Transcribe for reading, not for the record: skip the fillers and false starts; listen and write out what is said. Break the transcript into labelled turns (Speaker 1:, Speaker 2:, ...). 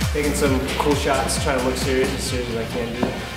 Speaker 1: taking some cool shots, trying to look serious as I can do.